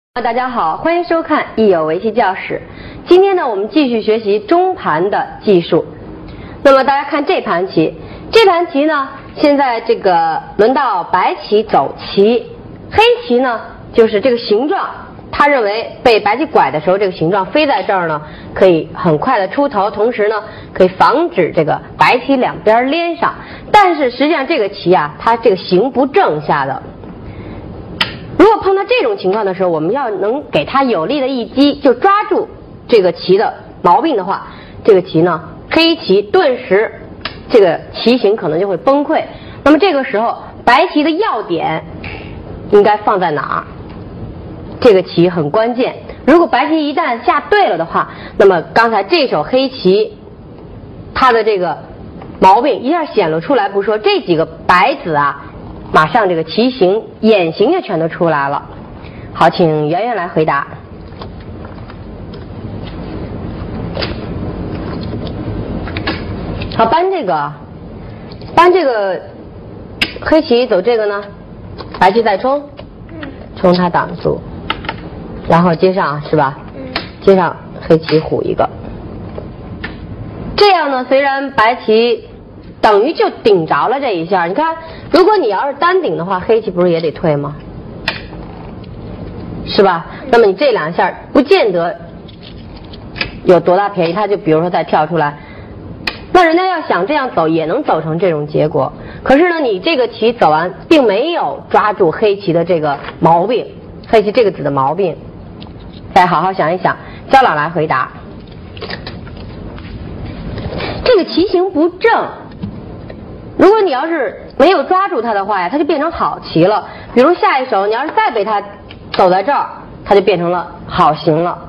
大家好，欢迎收看益友围棋教室。今天呢，我们继续学习中盘的技术。那么大家看这盘棋，这盘棋呢，现在这个轮到白棋走棋，黑棋呢就是这个形状，他认为被白棋拐的时候，这个形状飞在这儿呢，可以很快的出头，同时呢可以防止这个白棋两边连上。但是实际上这个棋啊，它这个形不正下的。如果碰到这种情况的时候，我们要能给它有力的一击，就抓住这个棋的毛病的话，这个棋呢，黑棋顿时这个棋形可能就会崩溃。那么这个时候，白棋的要点应该放在哪儿？这个棋很关键。如果白棋一旦下对了的话，那么刚才这手黑棋它的这个毛病一下显露出来不说，这几个白子啊，马上这个棋形眼形就全都出来了。好，请圆圆来回答。好，搬这个黑棋走这个呢，白棋再冲，冲它挡住，然后接上是吧？接上黑棋虎一个，这样呢，虽然白棋等于就顶着了这一下，你看，如果你要是单顶的话，黑棋不是也得退吗？是吧？那么你这两下不见得有多大便宜，他就比如说再跳出来，那人家要想这样走也能走成这种结果。可是呢，你这个棋走完，并没有抓住黑棋的这个毛病，黑棋这个子的毛病。再好好想一想，焦朗来回答。这个棋形不正。如果你要是没有抓住它的话呀，它就变成好棋了。比如下一手，你要是再被它走在这儿，它就变成了好形了。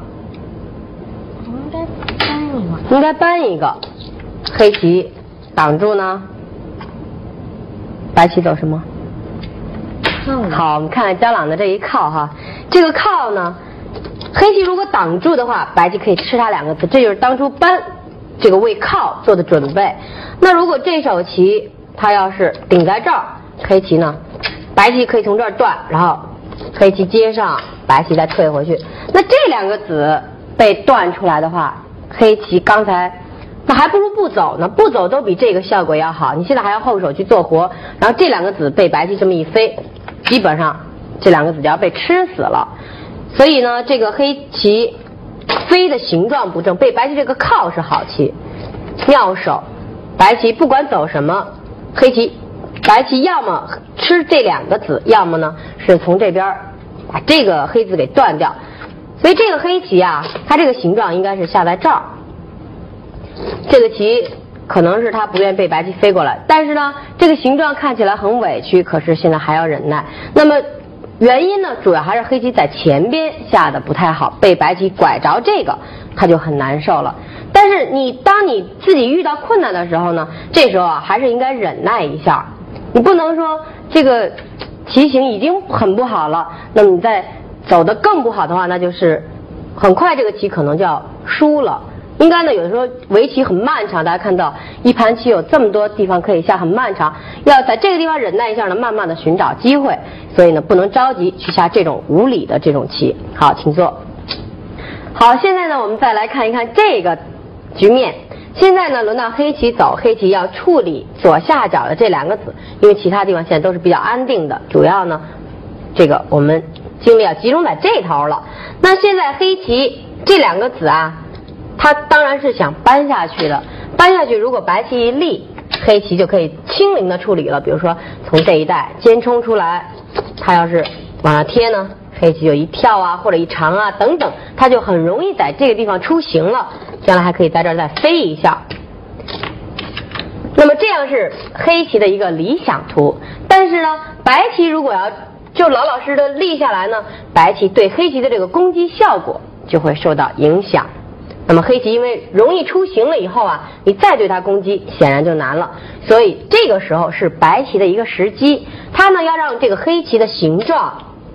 应该搬一个，黑棋挡住呢，白棋走什么？好，我们看看焦朗的这一靠哈，这个靠呢，黑棋如果挡住的话，白棋可以吃它两个子，这就是当初搬这个为靠做的准备。那如果这手棋它要是顶在这儿，黑棋呢，白棋可以从这儿断，然后黑棋接上，白棋再退回去。那这两个子被断出来的话，黑棋刚才那还不如不走呢，不走都比这个效果要好。你现在还要后手去做活，然后这两个子被白棋这么一飞，基本上这两个子就要被吃死了。所以呢，这个黑棋飞的形状不正，被白棋这个靠是好棋，妙手。白棋不管走什么，白棋要么吃这两个子，要么呢是从这边把这个黑子给断掉。所以这个黑棋啊，它这个形状应该是下在这儿。这个棋可能是他不愿被白棋飞过来，但是呢，这个形状看起来很委屈，可是现在还要忍耐。那么原因呢，主要还是黑棋在前边下的不太好，被白棋拐着这个，他就很难受了。但是当你自己遇到困难的时候呢，这时候啊还是应该忍耐一下。你不能说这个棋形已经很不好了，那么你再走得更不好的话，那就是很快这个棋可能就要输了。应该呢，有的时候围棋很漫长，大家看到一盘棋有这么多地方可以下，很漫长，要在这个地方忍耐一下呢，慢慢的寻找机会。所以呢，不能着急去下这种无理的这种棋。好，请坐。好，现在呢，我们再来看一看这个局面。现在呢，轮到黑棋走，黑棋要处理左下角的这两个子，因为其他地方现在都是比较安定的，主要呢，这个我们精力要集中在这头了。那现在黑棋这两个子啊，它当然是想搬下去的，搬下去如果白棋一立，黑棋就可以轻灵的处理了。比如说从这一带尖冲出来，它要是往上贴呢，黑棋就一跳啊，或者一长啊等等，它就很容易在这个地方出形了，将来还可以在这儿再飞一下。那么这样是黑棋的一个理想图。但是呢，白棋如果要就老老实实的立下来呢，白棋对黑棋的这个攻击效果就会受到影响。那么黑棋因为容易出形了以后啊，你再对它攻击显然就难了。所以这个时候是白棋的一个时机，它呢要让这个黑棋的形状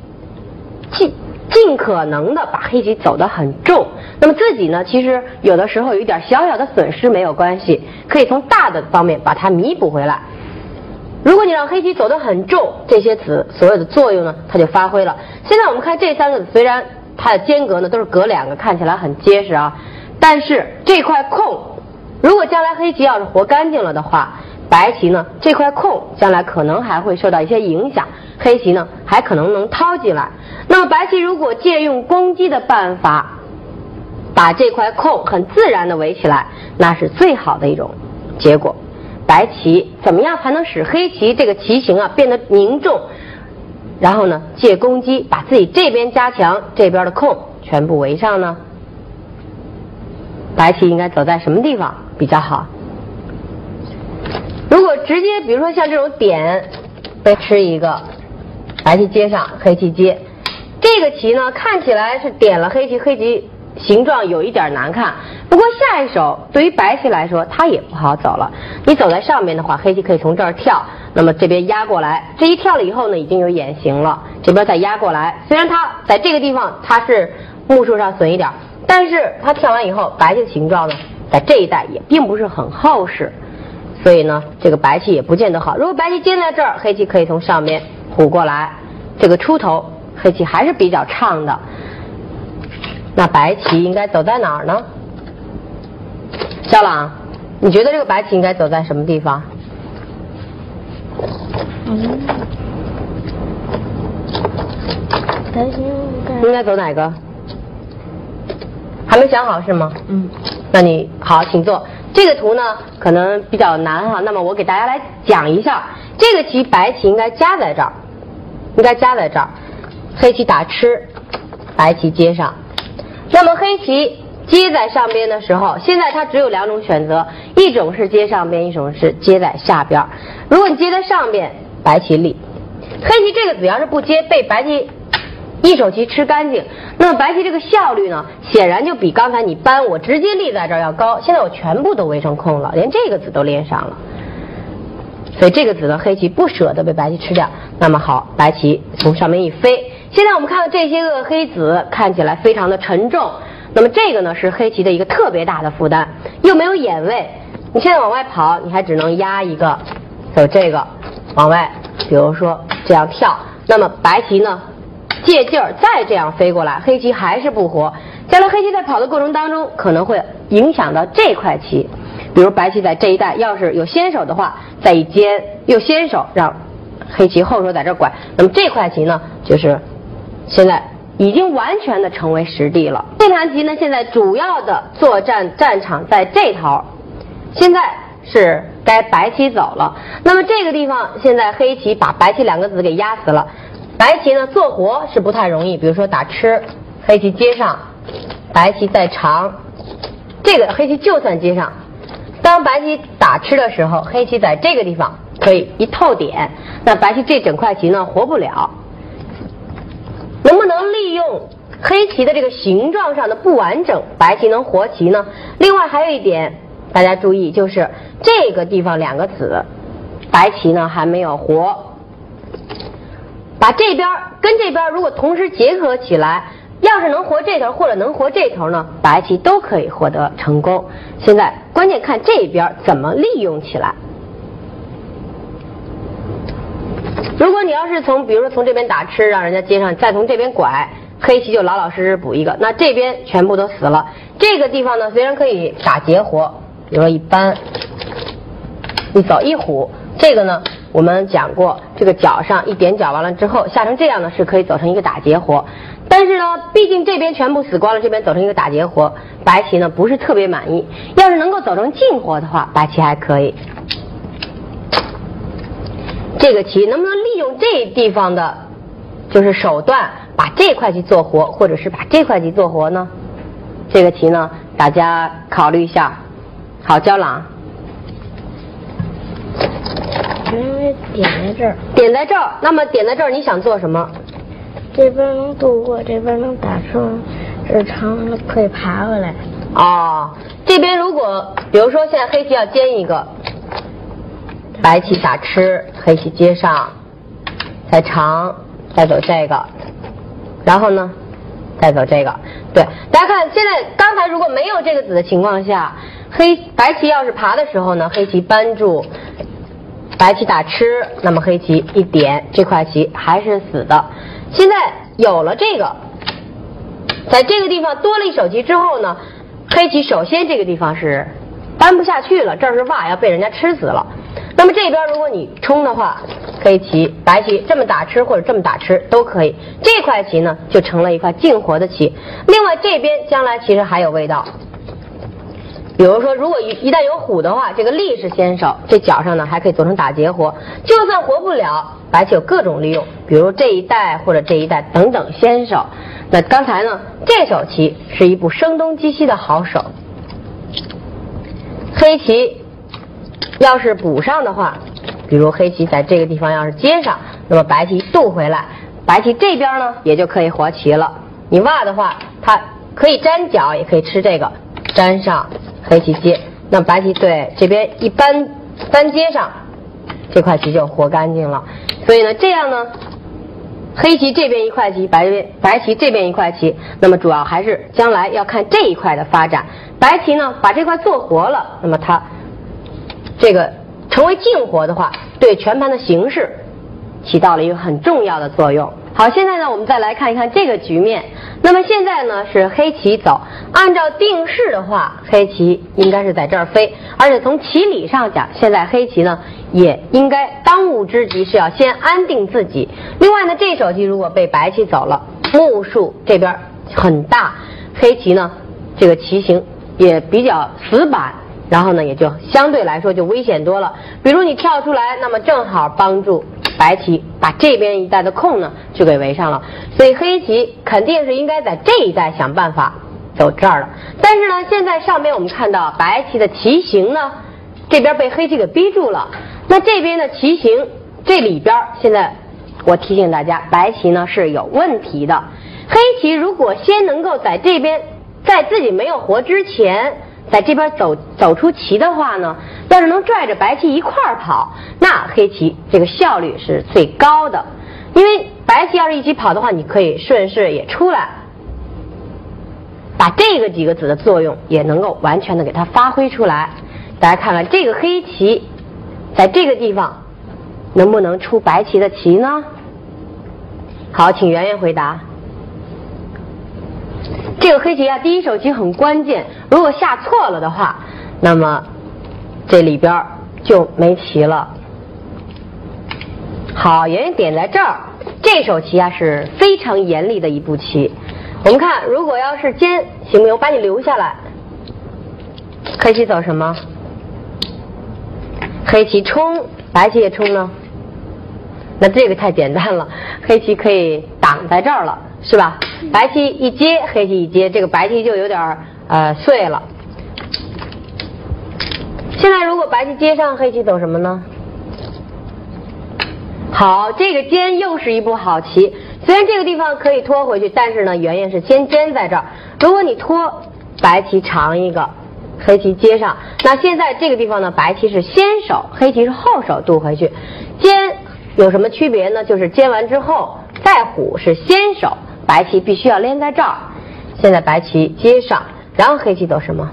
尽可能的把黑棋走得很重。那么自己呢，其实有的时候有一点小小的损失没有关系，可以从大的方面把它弥补回来。 如果你让黑棋走得很重，这些子所有的作用呢，它就发挥了。现在我们看这3个子，虽然它的间隔呢都是隔2个，看起来很结实啊，但是这块空，如果将来黑棋要是活干净了的话，白棋呢这块空将来可能还会受到一些影响，黑棋呢还可能能掏进来。那么白棋如果借用攻击的办法，把这块空很自然的围起来，那是最好的一种结果。白棋怎么样才能使黑棋这个棋形啊变得凝重，然后呢借攻击把自己这边加强，这边的空全部围上呢？白棋应该走在什么地方比较好？如果直接比如说像这种点被吃一个，白棋接上，黑棋接，这个棋呢看起来是点了黑棋，黑棋形状有一点难看，不过下一手对于白棋来说它也不好走了。你走在上面的话，黑棋可以从这儿跳，那么这边压过来，这一跳了以后呢已经有眼形了，这边再压过来，虽然它在这个地方它是目数上损一点，但是它跳完以后白棋的形状呢在这一带也并不是很厚实，所以呢这个白棋也不见得好。如果白棋接在这儿，黑棋可以从上面虎过来，这个出头黑棋还是比较畅的。那白棋应该走在哪儿呢？肖朗，你觉得这个白棋应该走在什么地方？ 白棋应该走哪个？还没想好是吗？那你好，请坐。这个图呢可能比较难哈，那么我给大家来讲一下，这个棋白棋应该夹在这儿，应该夹在这儿，黑棋打吃，白棋接上。那么黑棋接在上边的时候，现在它只有2种选择，一种是接上边，一种是接在下边。如果你接在上边，白棋立，黑棋这个子要是不接，被白棋一手棋吃干净，那么白棋这个效率呢显然就比刚才你搬我直接立在这儿要高。现在我全部都围成空了，连这个子都连上了，所以这个子呢黑棋不舍得被白棋吃掉。那么好，白棋从上面一飞，现在我们看到这些个黑子看起来非常的沉重，那么这个呢是黑棋的一个特别大的负担，又没有眼位，你现在往外跑你还只能压一个，走这个往外，比如说这样跳，那么白棋呢借劲儿再这样飞过来，黑棋还是不活，将来黑棋在跑的过程当中可能会影响到这块棋，比如白棋在这一带要是有先手的话，再一尖又先手，让黑棋后手在这拐，那么这块棋呢就是现在已经完全的成为实地了。这盘棋呢现在主要的作战战场在这头，现在是该白棋走了，那么这个地方现在黑棋把白棋2个子给压死了，白棋呢做活是不太容易，比如说打吃，黑棋接上，白棋再长，这个黑棋就算接上，当白棋打吃的时候，黑棋在这个地方可以一透点，那白棋这整块棋呢活不了。能不能利用黑棋的这个形状上的不完整，白棋能活棋呢？另外还有一点大家注意，就是这个地方2个子白棋呢还没有活，把这边跟这边如果同时结合起来，要是能活这头或者能活这头呢，白棋都可以获得成功。现在关键看这边怎么利用起来。如果你要是比如说从这边打吃，让人家接上，再从这边拐，黑棋就老老实实补一个，那这边全部都死了。这个地方呢虽然可以打劫活，比如说一搬一走一虎，这个呢我们讲过，这个角上一点角完了之后下成这样呢是可以走成一个打劫活，但是呢毕竟这边全部死光了，这边走成一个打劫活，白棋呢不是特别满意。要是能够走成进活的话，白棋还可以。这个棋能不能利用这地方的就是手段把这块棋做活，或者是把这块棋做活呢？这个棋呢大家考虑一下。好，焦朗， 因为点在这儿， 点在这儿，那么点在这儿你想做什么？ 这边能渡过，这边能打出，这长了可以爬回来。 哦，这边如果比如说现在黑棋要尖一个，白棋打吃，黑棋接上，再长，再走这个，然后呢再走这个。对，大家看现在刚才如果没有这个子的情况下，白棋要是爬的时候呢，黑棋扳住白棋打吃，那么黑棋一点，这块棋还是死的。现在有了这个，在这个地方多了一手棋之后呢，黑棋首先这个地方是搬不下去了，这儿是袜，要被人家吃死了。那么这边如果你冲的话，黑棋、白棋这么打吃或者这么打吃都可以，这块棋呢就成了一块净活的棋。另外这边将来其实还有味道，比如说如果一旦有虎的话，这个力是先手，这角上呢还可以做成打劫活，就算活不了，白棋有各种利用，比如这一带或者这一带等等先手。那刚才呢这手棋是一步声东击西的好手，黑棋要是补上的话，比如黑棋在这个地方要是接上，那么白棋渡回来，白棋这边呢也就可以活棋了。你挖的话，它可以粘角，也可以吃这个，粘上黑棋接，那白棋对这边一搬接上，这块棋就活干净了。所以呢，这样呢，黑棋这边一块棋，白棋这边一块棋，那么主要还是将来要看这一块的发展。白棋呢把这块做活了，那么它这个成为净活的话，对全盘的形势起到了一个很重要的作用。好，现在呢我们再来看一看这个局面。那么现在呢是黑棋走，按照定式的话，黑棋应该是在这儿飞，而且从棋理上讲，现在黑棋呢也应该当务之急是要先安定自己。另外呢，这手棋如果被白棋走了，目数这边很大，黑棋呢这个棋形也比较死板，然后呢也就相对来说就危险多了。比如你跳出来，那么正好帮助白棋把这边一带的空呢就给围上了，所以黑棋肯定是应该在这一带想办法走这儿了。但是呢，现在上边我们看到白棋的棋形呢，这边被黑棋给逼住了，那这边的棋形这里边现在我提醒大家，白棋呢是有问题的。黑棋如果先能够在这边，在自己没有活之前，在这边走出棋的话呢，要是能拽着白棋一块儿跑，那黑棋这个效率是最高的。因为白棋要是一起跑的话，你可以顺势也出来，把这个几个子的作用也能够完全的给它发挥出来。大家看看这个黑棋在这个地方能不能出白棋的棋呢？好，请圆圆回答。这个黑棋啊，第一手棋很关键，如果下错了的话，那么这里边就没棋了。好，圆圆点在这儿，这手棋啊是非常严厉的一步棋。我们看，如果要是尖，行不行？我把你留下来。黑棋走什么？黑棋冲，白棋也冲呢。那这个太简单了，黑棋可以挡在这儿了，是吧？白棋一接，黑棋一接，这个白棋就有点碎了。现在如果白棋接上，黑棋走什么呢？好，这个尖又是一步好棋。虽然这个地方可以拖回去，但是呢，圆圆是先尖在这儿。如果你拖，白棋长一个，黑棋接上，那现在这个地方呢，白棋是先手，黑棋是后手渡回去。尖有什么区别呢？就是尖完之后再虎是先手，白棋必须要连在这儿。现在白棋接上，然后黑棋走什么？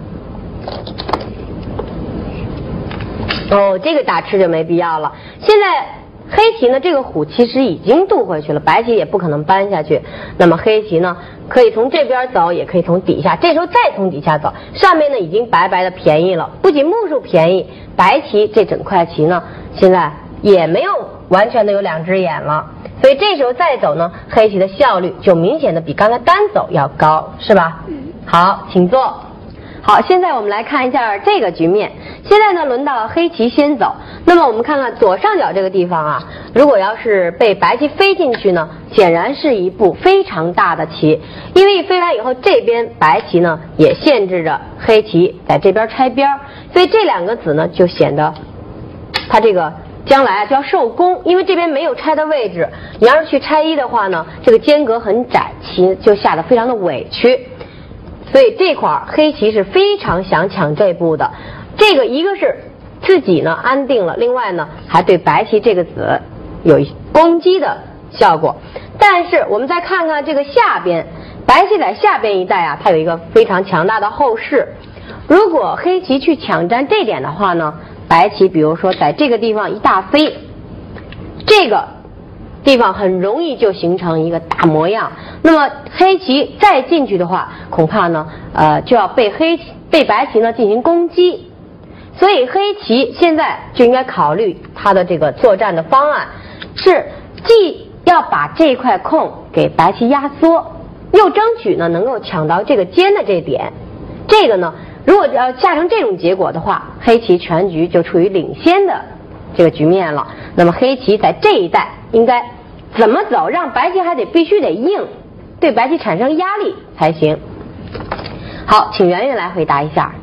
哦，这个打吃就没必要了。现在黑棋呢，这个虎其实已经渡回去了，白棋也不可能搬下去。那么黑棋呢，可以从这边走，也可以从底下，这时候再从底下走，上面呢已经白白的便宜了。不仅目数便宜，白棋这整块棋呢，现在也没有完全的有两只眼了。所以这时候再走呢，黑棋的效率就明显的比刚才单走要高，是吧？好，请坐。好，现在我们来看一下这个局面。现在呢，轮到黑棋先走。那么我们看看左上角这个地方啊，如果要是被白棋飞进去呢，显然是一步非常大的棋。因为一飞来以后，这边白棋呢也限制着黑棋在这边拆边，所以这两个子呢就显得它这个将来就要受攻，因为这边没有拆的位置。你要是去拆一的话呢，这个间隔很窄，棋就下得非常的委屈。所以这块黑棋是非常想抢这步的，这个一个是自己呢安定了，另外呢还对白棋这个子有攻击的效果。但是我们再看看这个下边，白棋在下边一带啊，它有一个非常强大的后势。如果黑棋去抢占这点的话呢， 白棋比如说在这个地方一大飞，这个地方很容易就形成一个大模样。那么黑棋再进去的话，恐怕呢就要被白棋呢进行攻击。所以黑棋现在就应该考虑它的这个作战的方案，是既要把这块空给白棋压缩，又争取呢能够抢到这个尖的这点。这个呢如果要下成这种结果的话，黑棋全局就处于领先的这个局面了。那么黑棋在这一带应该怎么走，让白棋还必须得硬，对白棋产生压力才行。好，请圆圆来回答一下。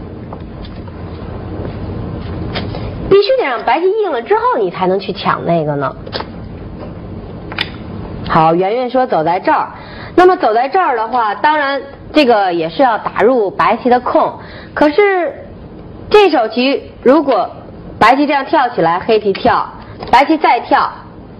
必须得让白棋硬了之后，你才能去抢那个呢。好，圆圆说走在这儿。那么走在这儿的话，当然这个也是要打入白棋的空。可是这手棋如果白棋这样跳起来，黑棋跳，白棋再跳，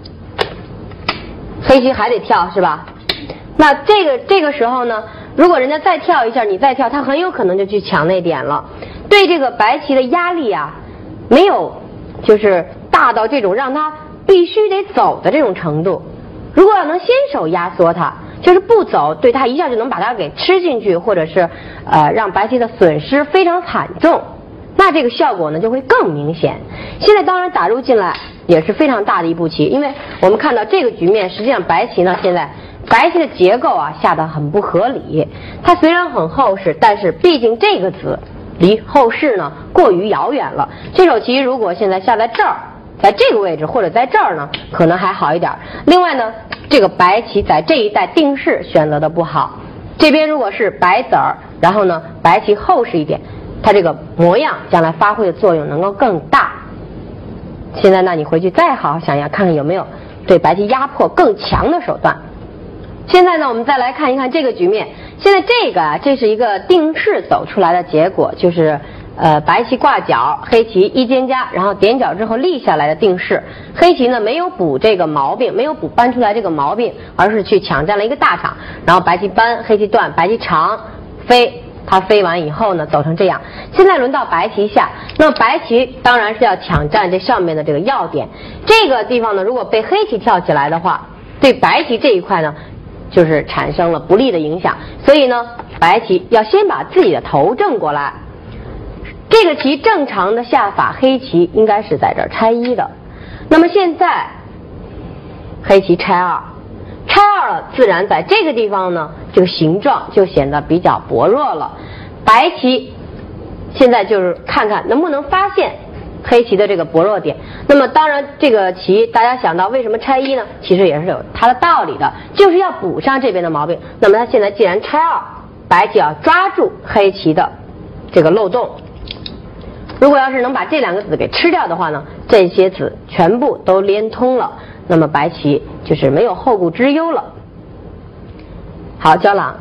黑棋还得跳是吧？那这个时候呢，如果人家再跳一下，你再跳，他很有可能就去抢那点了。对这个白棋的压力啊，没有就是大到这种让他必须得走的这种程度。如果要能先手压缩他，就是不走，对他一下就能把他给吃进去，或者是让白棋的损失非常惨重，那这个效果呢就会更明显。现在当然打入进来也是非常大的一步棋，因为我们看到这个局面，实际上白棋呢现在白棋的结构啊下得很不合理。它虽然很厚实，但是毕竟这个子离后势呢过于遥远了。这手棋如果现在下在这儿，在这个位置或者在这儿呢，可能还好一点。另外呢，这个白棋在这一带定势选择的不好。这边如果是白子儿，然后呢白棋厚实一点，它这个模样将来发挥的作用能够更大。现在呢，你回去再好好想想，看看有没有对白棋压迫更强的手段。现在呢，我们再来看一看这个局面。现在这个这是一个定势走出来的结果，就是白棋挂角，黑棋一尖夹，然后点角之后立下来的定势。黑棋呢没有补这个毛病，没有补搬出来这个毛病，而是去抢占了一个大场。然后白棋搬，黑棋断，白棋长飞，它飞完以后呢走成这样。现在轮到白棋下，那么白棋当然是要抢占这上面的这个要点。这个地方呢，如果被黑棋跳起来的话，对白棋这一块呢就是产生了不利的影响。所以呢，白棋要先把自己的头正过来。这个棋正常的下法，黑棋应该是在这儿拆一的。那么现在黑棋拆二，拆二了，自然在这个地方呢，这个形状就显得比较薄弱了。白棋现在就是看看能不能发现黑棋的这个薄弱点。那么当然这个棋大家想到为什么拆一呢？其实也是有它的道理的，就是要补上这边的毛病。那么它现在既然拆二，白棋要抓住黑棋的这个漏洞。如果要是能把这两个子给吃掉的话呢，这些子全部都连通了，那么白棋就是没有后顾之忧了。好，焦朗，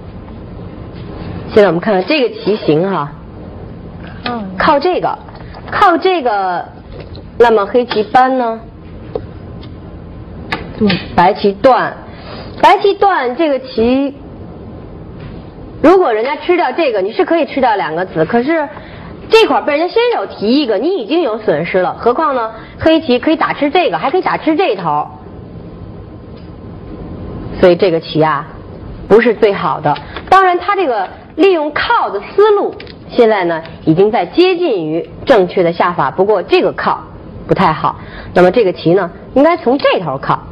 现在我们看看这个棋形哈，靠这个，那么黑棋搬呢，白棋断，这个棋，如果人家吃掉这个，你是可以吃掉两个子，可是这块被人家先手提一个，你已经有损失了。何况呢，黑棋可以打吃这个，还可以打吃这头，所以这个棋啊不是最好的。当然，它这个利用靠的思路，现在呢已经在接近于正确的下法，不过这个靠不太好。那么这个棋呢，应该从这头靠，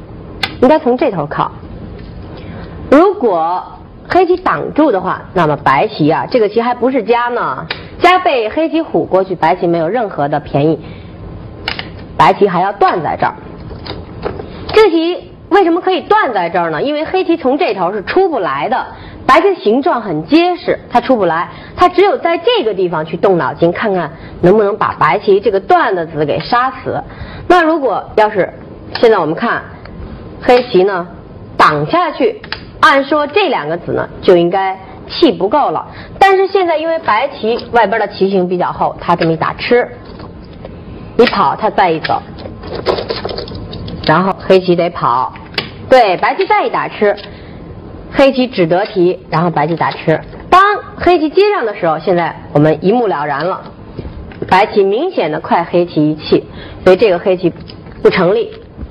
如果黑棋挡住的话，那么白棋啊，这个棋还不是夹呢，夹被黑棋虎过去，白棋没有任何的便宜，白棋还要断在这儿。这个棋为什么可以断在这儿呢？因为黑棋从这头是出不来的，白棋的形状很结实，它出不来，它只有在这个地方去动脑筋，看看能不能把白棋这个断的子给杀死。那如果要是现在我们看黑棋呢挡下去，按说这两个子呢就应该气不够了，但是现在因为白棋外边的棋形比较厚，它这么一打吃，你跑它再一走，然后黑棋得跑，对，白棋再一打吃，黑棋只得提，然后白棋打吃。当黑棋接上的时候，现在我们一目了然了， 白棋明显的快黑棋一气，所以这个黑棋不成立。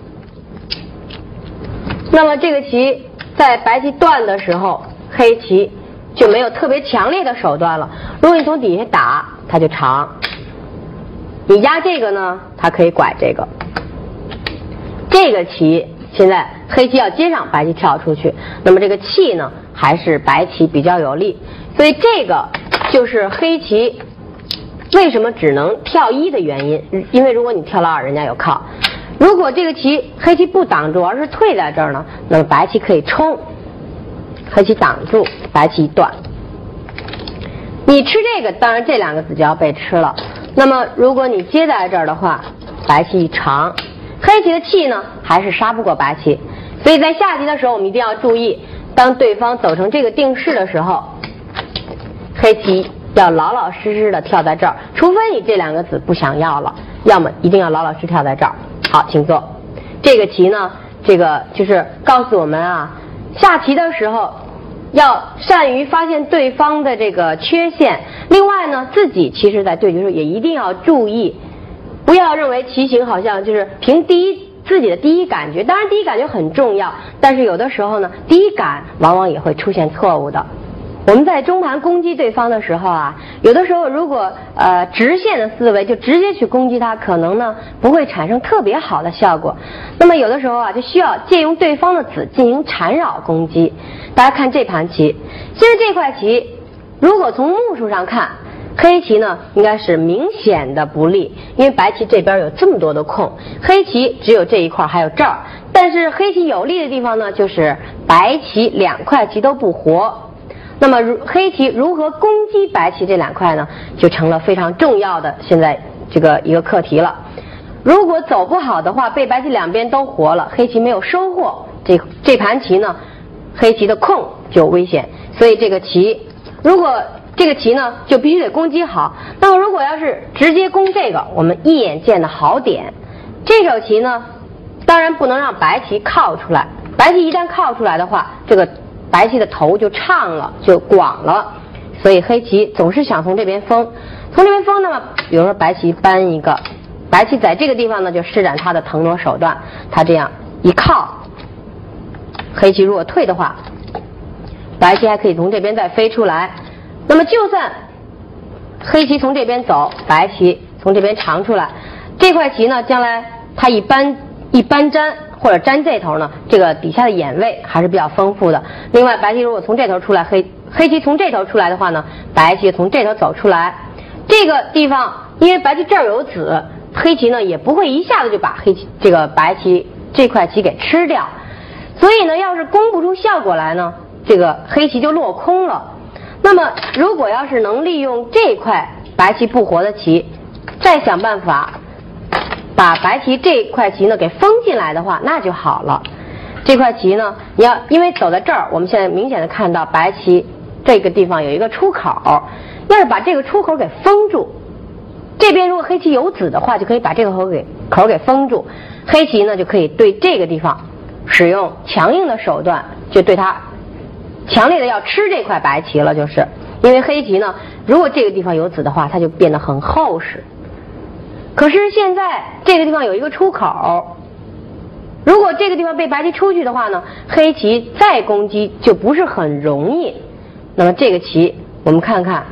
那么这个棋在白棋断的时候，黑棋就没有特别强烈的手段了。如果你从底下打，它就长；你压这个呢，它可以拐这个。这个棋现在黑棋要接上，白棋跳出去，那么这个气呢还是白棋比较有利，所以这个就是黑棋为什么只能跳一的原因。因为如果你跳到二，人家有靠。如果这个棋黑棋不挡住，而是退在这儿呢，那么白棋可以冲，黑棋挡住，白棋一断。你吃这个，当然这两个子就要被吃了。那么如果你接在这儿的话，白棋一长，黑棋的气呢还是杀不过白棋。所以在下棋的时候，我们一定要注意，当对方走成这个定式的时候，黑棋要老老实实的跳在这儿，除非你这两个子不想要了，要么一定要老老实实跳在这儿。好，请坐。这个棋呢，这个就是告诉我们啊，下棋的时候要善于发现对方的这个缺陷。另外呢，自己其实在对局时候也一定要注意，不要认为棋形好像就是凭自己的第一感觉。当然第一感觉很重要，但是有的时候呢，第一感往往也会出现错误的。我们在中盘攻击对方的时候啊，有的时候如果直线的思维就直接去攻击他，可能呢不会产生特别好的效果。那么有的时候啊，就需要借用对方的子进行缠绕攻击。大家看这盘棋，现在这块棋如果从目数上看，黑棋呢应该是明显的不利，因为白棋这边有这么多的空，黑棋只有这一块还有这儿。但是黑棋有利的地方呢，就是白棋两块棋都不活。那么黑棋如何攻击白棋这两块呢，就成了非常重要的现在这个一个课题了。如果走不好的话，被白棋两边都活了，黑棋没有收获，这盘棋呢，黑棋的空就危险。所以这个棋，如果这个棋呢就必须得攻击好。那么如果要是直接攻这个，我们一眼见的好点，这手棋呢当然不能让白棋靠出来，白棋一旦靠出来的话，这个白棋的头就畅了，就广了。所以黑棋总是想从这边封，从这边封，那么比如说白棋搬一个，白棋在这个地方呢就施展他的腾挪手段，他这样一靠，黑棋如果退的话，白棋还可以从这边再飞出来。那么就算黑棋从这边走，白棋从这边长出来，这块棋呢将来它一搬粘或者粘这头呢，这个底下的眼位还是比较丰富的。另外白棋如果从这头出来，黑棋从这头出来的话呢，白棋从这头走出来，这个地方因为白棋这儿有子，黑棋呢也不会一下子就把这个白棋这块棋给吃掉。所以呢，要是攻不出效果来呢，这个黑棋就落空了。那么如果要是能利用这块白棋不活的棋，再想办法把白棋这块棋呢给封进来的话，那就好了。这块棋呢，你要因为走在这儿，我们现在明显的看到白棋这个地方有一个出口，要是把这个出口给封住，这边如果黑棋有子的话，就可以把这个口给封住，黑棋呢就可以对这个地方使用强硬的手段，就对它强烈的要吃这块白棋了。就是因为黑棋呢，如果这个地方有子的话，它就变得很厚实。可是现在这个地方有一个出口，如果这个地方被白棋出去的话呢，黑棋再攻击就不是很容易。那么这个棋我们看看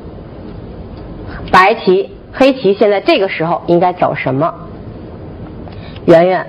黑棋现在这个时候应该走什么？圆圆，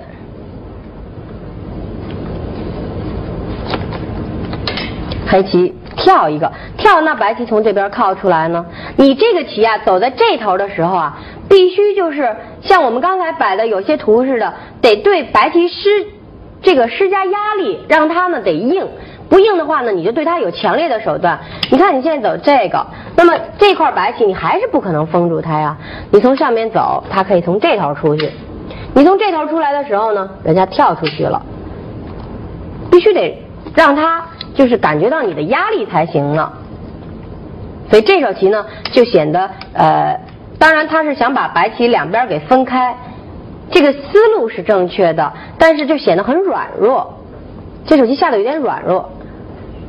黑棋跳一个，跳，那白棋从这边靠出来呢？你这个棋啊，走在这头的时候啊，必须就是像我们刚才摆的有些图似的，得对白棋施加压力，让它呢得硬。不硬的话呢，你就对它有强烈的手段。你看你现在走这个，那么这块白棋你还是不可能封住它呀。你从上面走，它可以从这头出去。你从这头出来的时候呢，人家跳出去了，必须得让它就是感觉到你的压力才行呢。所以这手棋呢就显得当然他是想把白棋两边给分开，这个思路是正确的，但是就显得很软弱，这手棋下的有点软弱。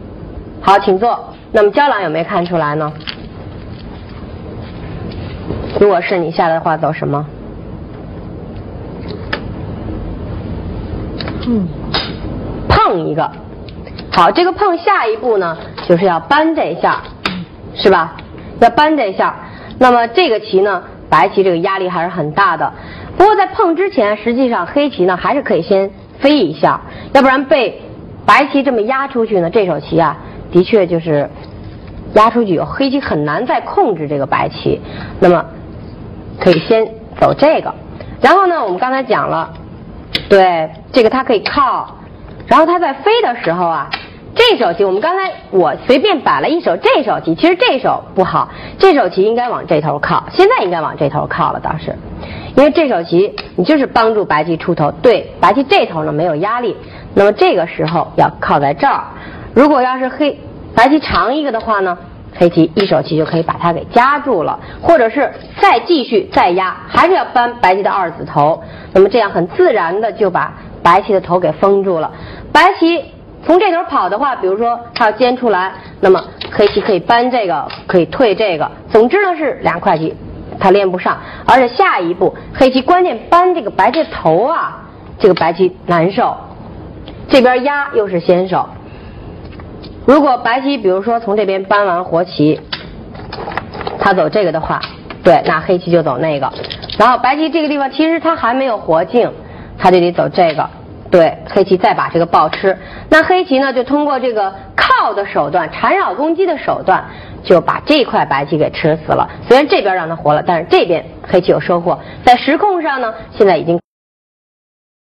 好，请坐。那么焦朗有没有看出来呢？ 如果是你下来的话，走什么？碰一个。好，这个碰下一步呢，就是要扳这一下，是吧？要扳这一下。那么这个棋呢，白棋这个压力还是很大的。不过在碰之前，实际上黑棋呢还是可以先飞一下，要不然被白棋这么压出去呢，这手棋啊，的确就是压出去，黑棋很难再控制这个白棋。那么可以先走这个，然后呢，我们刚才讲了，对，这个它可以靠，然后它在飞的时候啊，这手棋我随便摆了一手这手棋，其实这手不好，这手棋应该往这头靠，现在应该往这头靠了，倒是，因为这手棋你就是帮助白棋出头，对，白棋这头呢没有压力，那么这个时候要靠在这儿。如果要是白棋长一个的话呢，黑棋一手棋就可以把它给夹住了，或者是再继续再压，还是要扳白棋的二子头，那么这样很自然的就把白棋的头给封住了。白棋从这头跑的话，比如说它要尖出来，那么黑棋可以扳这个，可以退这个，总之呢是2块棋它连不上，而且下一步黑棋关键扳这个白棋的头啊，这个白棋难受，这边压又是先手。如果白棋比如说从这边扳完活棋，他走这个的话，对，那黑棋就走那个，然后白棋这个地方其实他还没有活境，他就得走这个，对，黑棋再把这个抱吃，那黑棋呢就通过这个靠的手段，缠绕攻击的手段，就把这块白棋给吃死了。虽然这边让他活了，但是这边黑棋有收获。在时控上呢，现在已经